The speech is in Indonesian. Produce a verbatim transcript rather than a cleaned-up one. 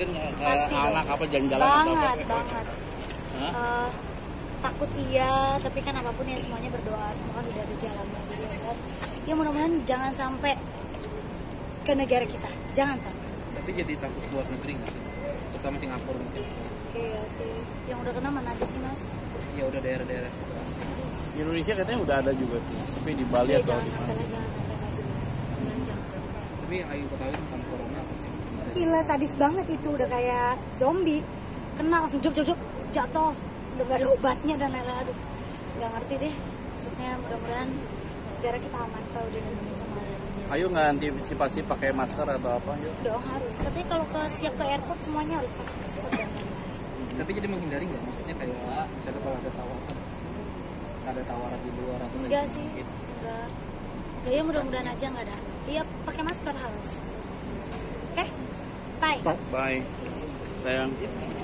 khawatir nggak kayak anak apa jalan-jalan banget, atau apa? banget. Uh, takut iya, tapi kan apapun ya semuanya berdoa, semua kan udah ada jalannya. Jadi jelas, ya mudah-mudahan jangan sampai ke negara kita, jangan sampai. Tapi jadi takut luar negeri nggak sih? Terutama Singapura mungkin. Iya sih, yang udah kena mana aja sih mas? Ya udah daerah-daerah. Di Indonesia katanya udah ada juga tuh, tapi di Bali Ya, atau jangan di sampai mana? lah, jangan sampai maju. Jangan, jangan. Tapi yang Ayu ketahui bukan corona apa sih? Gila sadis banget itu, udah kayak zombie, kena langsung jog jog jog jatuh, udah gak ada obatnya dan lain-lain. Aduh, nggak ngerti deh. Maksudnya mudah-mudahan negara kita aman, selalu dilindungi sama Allah. Ayo nggak antisipasi pakai masker atau apa? Yuk. Dong harus, katanya kalau ke setiap ke airport semuanya harus pakai masker dan lain-lain. Tapi jadi menghindari nggak? Maksudnya kayak misalnya kalau ada tawaran, ada tawaran di luar atau Enggak lagi sih, gitu. enggak. Ya, ya mudah-mudahan aja nggak ada. Iya pakai masker harus. Oke, bye. Bye. Sayang.